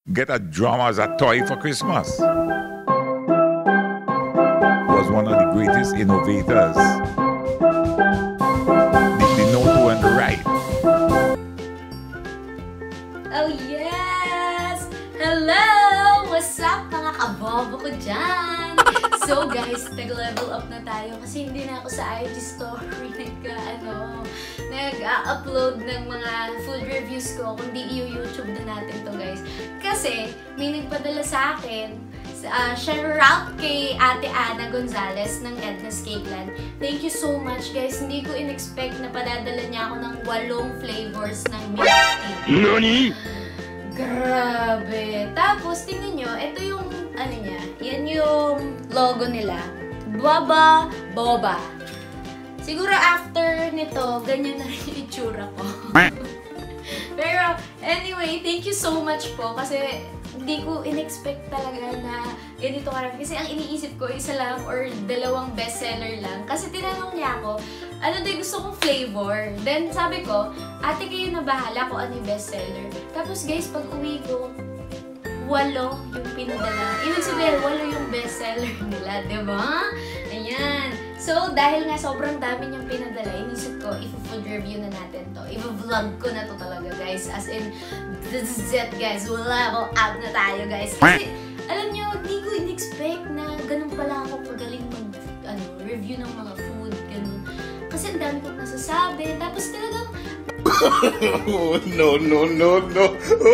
get a drum as a toy for Christmas. Was one of the greatest innovators. The note and the right. Oh yes! Hello! What's up mga kabobo ko dyan? So guys, nag-level up na tayo kasi hindi na ako sa IG story nag-upload ng mga food reviews ko, kundi i-YouTube na natin to guys. Kasi may nagpadala sa akin, shout out kay Ate Ana Gonzalez ng Edna's Cakeland. Thank you so much guys. Hindi ko in-expect na padadala niya ako ng 8 flavors ng milk tea. NANI? Grabe! Tapos tingnan nyo, ito yung ano niya, yan yung logo nila. Baba Boba. Siguro after nito, ganyan na rin yung itsura ko. Pero anyway, thank you so much po kasi hindi ko in-expect talaga na ganito karami. Kasi ang iniisip ko, isa lang or 2 bestseller lang. Kasi tinanong niya ako, ano daw gusto kong flavor. Then sabi ko, ate kayo na bahala kung ano yung bestseller. Tapos guys, pag uwi ko, 8 yung pinadala. Ibig sabihin, 8 yung bestseller nila, diba? Ayan. So, dahil nga sobrang dami niyang pinadala, inisip ko, i-food review na natin to. I-vlog ko na to talaga, guys. As in, this is it, guys. Level up na tayo, guys. Kasi, alam niyo, hindi ko in-expect na ganun pala ako pagaling review ng mga food, ganun. Kasi ang dami kong nasasabi. Tapos talagang, no.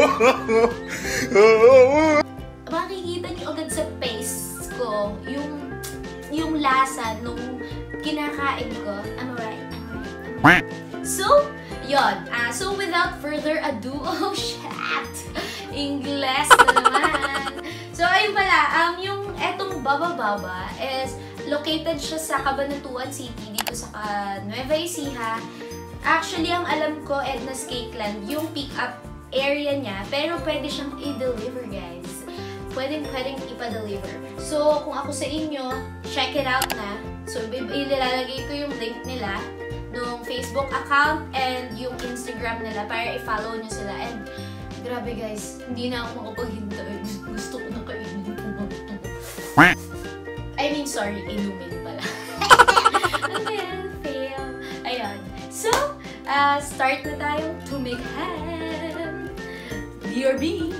Makikita niyo agad sa face ko yung lasa nung kinakain ko. I'm right. So, yon. So, without further ado, oh shit! English na naman. So, ayun pala, yung etong Baba Baba is located siya sa Cabanatuan City, dito sa Nueva Ecija. Actually, ang alam ko, Edna's Cakeland, yung pick-up area niya, pero pwede siyang i-deliver, guys. Pwedeng ipa-deliver. So, kung ako sa inyo, check it out na. So, ilalagay ko yung link nila ng Facebook account and yung Instagram nila para i-follow nyo sila. And, grabe guys, hindi na ako makapaghintay. Gusto ko na kainin ito. I mean, sorry, inumin pala. Fail. Ayan. So, start na tayo to make ham. BRB.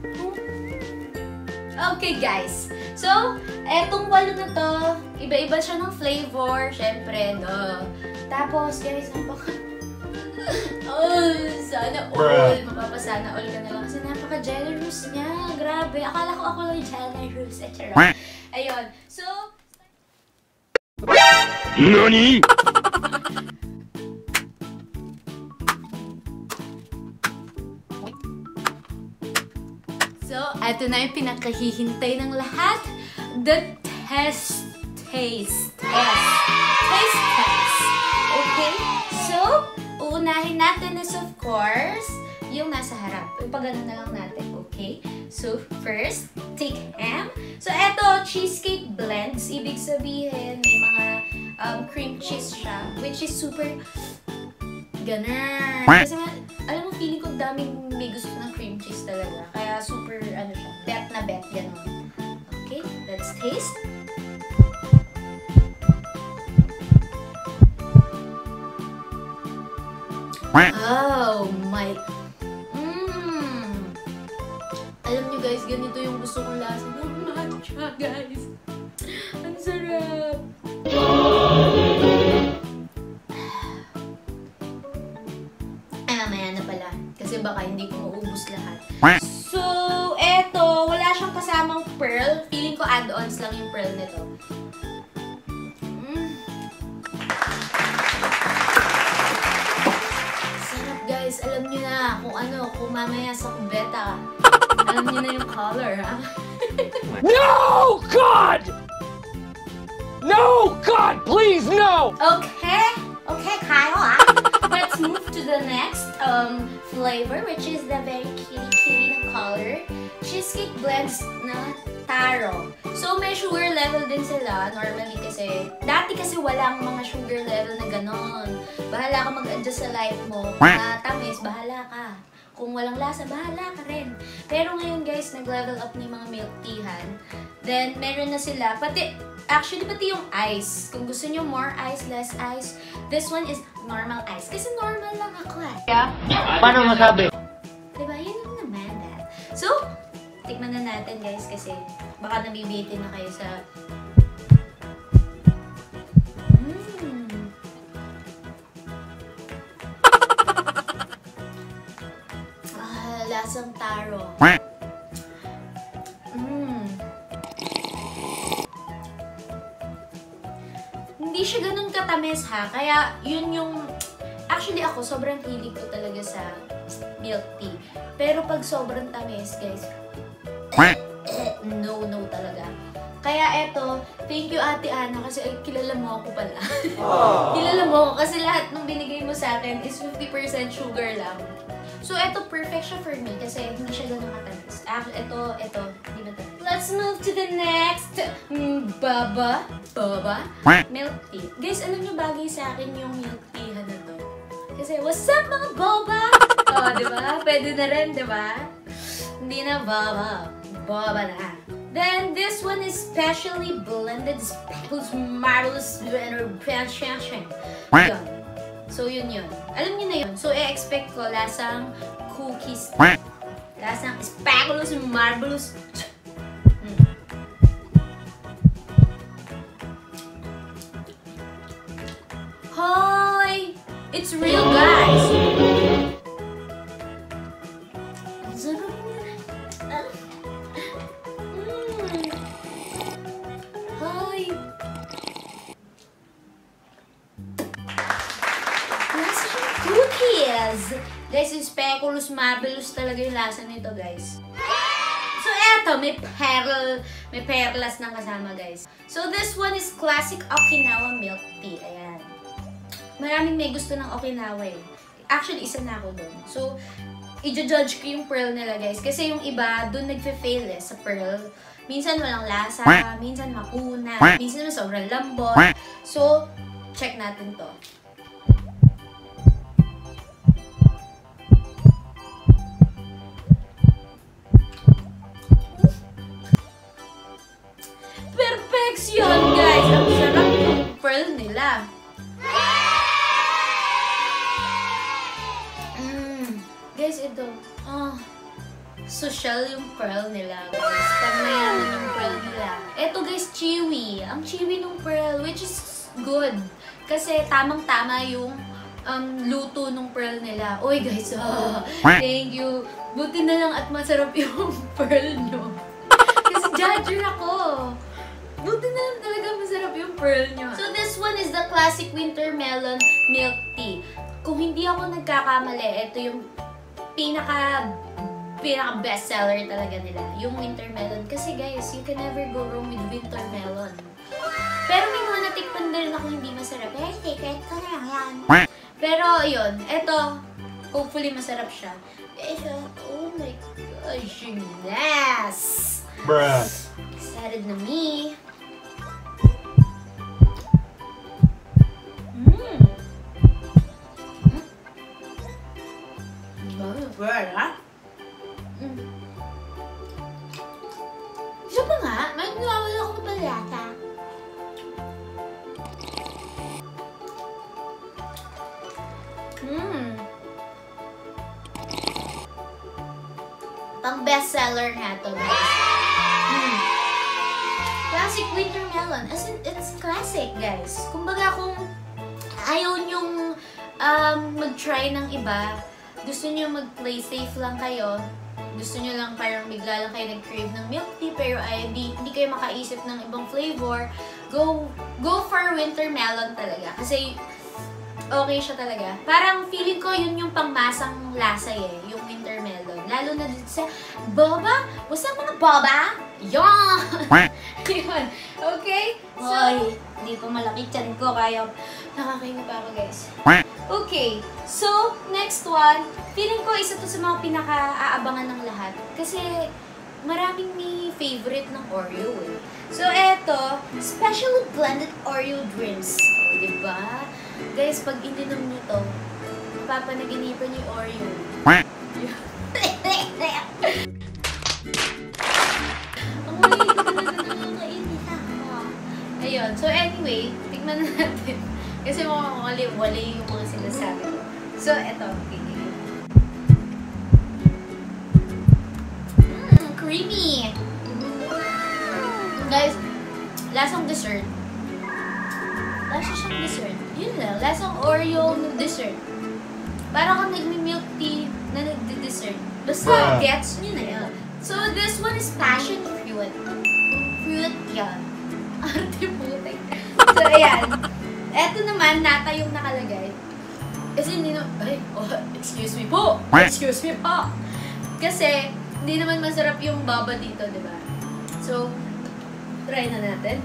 Okay guys, so, etong 8 na to, iba-iba siya ng flavor, syempre, no. Tapos, guys, sana all, mapapasana all ka na lang kasi napaka-generous niya, grabe. Akala ko ako lang generous, etc. Ayun, so, NANI? So, ito na yung pinakahihintay ng lahat. The taste test. Okay? So, uunahin natin is of course, yung nasa harap. Ipagano na lang natin, okay? So, first, take ham. So, eto, cheesecake blends. Ibig sabihin, may mga cream cheese siya, which is super ganun. Kasi alam mo, feeling ko daming may gusto ng cream cheese talaga. Kaya super, ano siya, bet na bet, ganun. Okay, let's taste. Oh my... Alam nyo guys, ganito yung gusto kong lasa ng matcha, guys. Ang sarap. Maya na pala. Kasi baka hindi ko maubos lahat. So, eto, wala siyang kasamang pearl. Feeling ko add-ons lang yung pearl nito. Sarap guys. Alam nyo na kung ano, kung mamaya sa kubeta. Alam nyo na yung color, ha? No, God! No, God, please, no! Okay. Okay, Kyle, let's move to the next flavor, which is the very kitty na color. Cheesecake blends na taro. So, may sugar level din sila, normally kasi. Dati kasi walang mga sugar level na ganon. Bahala ka mag-adjust sa life mo. Tamis, bahala ka. Kung walang lasa, bahala ka rin. Pero ngayon guys, nag-level up na yung mga milk teahan. Then, meron na sila, pati yung ice. Kung gusto nyo more ice, less ice, this one is normal ice. Kasi normal lang ako eh. Yeah? Paano masabi? Diba? Yun lang naman that. So, tikman na natin guys kasi baka nabibitin na kayo sa... lasang taro. Hindi siya ganun katamis ha. Kaya yun yung... Actually ako, sobrang hilig ko talaga sa milk tea. Pero pag sobrang tamis, guys, no talaga. Kaya eto, thank you Ate Ana kasi kilala mo ako pala. Kilala mo ako kasi lahat ng binigay mo sa akin is 50% sugar lang. So, ito, perfect siya for me kasi hindi siya ganun katamis. Ito, hindi ba ito? Let's move to the next boba milk tea. Guys, alam nyo bagay sa akin yung milk tea na to. Kasi, what's up mga boba? Diba? Pwede na rin, diba? Hindi na boba na. Then, this one is specially blended, marvelous, yun. So, yun. Alam niyo na yun. So, expect ko lasang cookies. Lasang speculoos and marvelous. Hoy! It's real, guys! Hoy! Cookies! Guys, yung speculoos, marvelous talaga yung lasa nito, guys. So, eto, may perlas ng kasama, guys. So, this one is classic Okinawa milk tea. Ayan. Maraming may gusto ng Okinawa eh. Actually, isa na ako dun. So, i-judge ko yung pearl nila, guys. Kasi yung iba, dun nagfe-fail eh, sa pearl. Minsan walang lasa, minsan makuna, minsan sobrang lambot. So, check natin to. Perfection, guys! Ang sarap yung pearl nila. Guys, ito. Social yung pearl nila, guys. Pag mayaman yung pearl nila. Ito, guys, chewy. Ang chewy ng pearl, which is good. Kasi tamang-tama yung luto ng pearl nila. Uy, guys, thank you. Buti na lang at masarap yung pearl nyo. Kasi judger ako. Buti na lang talaga masarap yung pearl nyo. So, this one is the classic winter melon milk tea. Kung hindi ako nagkakamali, ito yung pinaka best seller talaga nila. Yung winter melon. Kasi guys, you can never go wrong with winter melon. Pero may mga natikpan din ako hindi masarap. Eh, secret ko na yan. Pero, yun. Ito, hopefully masarap siya. Ito, oh my gosh, yes! Bruh. Excited na me. Well, ha? Isa pa nga, may nawawala ako ng palata. Pang bestseller nga to, guys. Classic winter melon. As in, it's classic, guys. Kumbaga kung ayaw nyong mag-try ng iba, gusto nyo mag-play safe lang kayo, gusto nyo lang parang bigla lang kayo nag-crave ng milk tea, pero ay hindi kayo makaisip ng ibang flavor, go for winter melon talaga. Kasi okay siya talaga. Parang feeling ko yun yung pangmasang lasa eh, yung winter melon. Lalo na dito sa boba. What's up mga boba? Yon! Yun. Okay? So, hindi pa malaki tiyan ko, kaya nakakainip ako, guys. Okay. So, next one. Feeling ko isa to sa mga pinaka-aabangan ng lahat. Kasi, maraming may favorite ng Oreo eh. So, eto, specially blended Oreo dreams. O, diba? Guys, pag ininom nyo to, mapapanaginipan yung Oreo. you. Ang mali ko talaga nakakainit ako. Ayun. So anyway, tikman na natin. Kasi wali yung mga sinasabi ko. So, eto. Creamy! Guys, lasang dessert. Lasa siyang dessert. Yun lang. Lasang Oreo ng dessert. Parang kang nagmi-milk tea na nagdi-dessert. Basta, gets nyo na yun. So, this one is passion fruit. Fruit yan. Arte putik. So, ayan. Eto naman, nata yung nakalagay. Kasi hindi na... Ay, oh, excuse me po. Excuse me po. Kasi, hindi naman masarap yung baba dito, di ba? So, try na natin.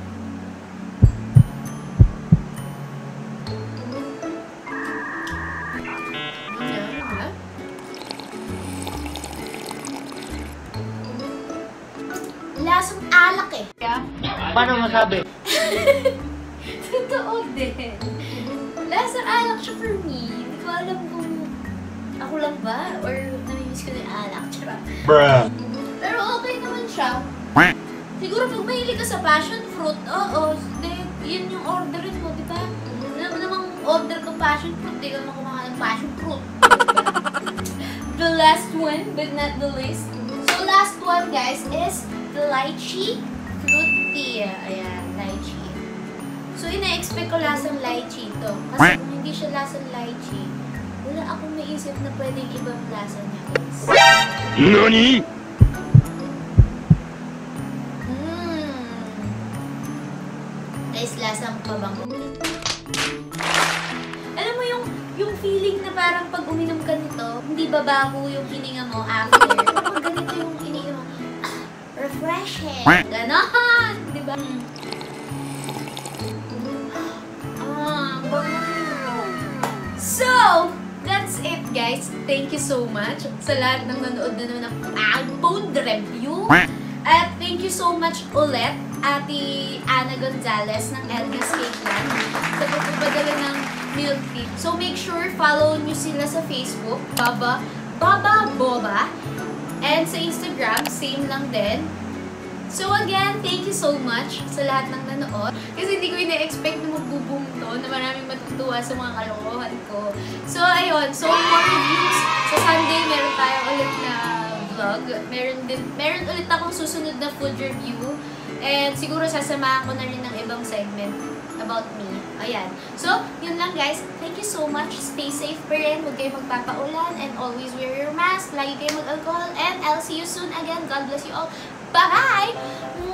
Lasang alak eh. Paano masabi? Totoo din. Lasang alak siya for me. Hindi ko alam kung ako lang ba or namimiss ko na yung alak. Charot. Bruh. Pero okay naman siya. Siguro pag mahilig ka sa passion fruit, oo, yun yung orderin mo, di ba? Alam mo namang order kang passion fruit, di ka naman kumakain ng passion fruit. The last one, but not the least. So last one, guys, is the lychee fruit tea. Ayan, lychee. So ina-expect ko lasang lychee to. Kasi kung hindi siya lasang lychee, wala akong naisip na pwedeng ibang lasa niya, guys. NANI?! Guys, lasang pabango. Alam mo yung feeling na parang pag uminom ka nito, hindi babago yung hininga mo after. Pag ganito yung hininga mo, refreshing. Ganon! Diba? So, that's it guys. Thank you so much sa lahat ng nanood na naman ng food review. At thank you so much ulit, Ate Ana Gonzalez ng Elga's Cake Land sa pagpapadala ng milk tea. So make sure follow nyo sila sa Facebook, Baba Boba. And sa Instagram, same lang din. So again, thank you so much sa lahat ng nanood. Kasi hindi ko ina-expect na magbo-boom to, na maraming matutuwa sa mga kalokohan ko. So ayun, so more reviews. Sa Sunday, meron tayong ulit na vlog. Meron ulit akong susunod na food review. And siguro sasamahan ko na rin ng ibang segment about me. Ayan. So, yun lang guys. Thank you so much. Stay safe pa rin. Huwag kayo magpapaulan. And always wear your mask. Lagi kayo mag-alcohol. And I'll see you soon again. God bless you all. Bye!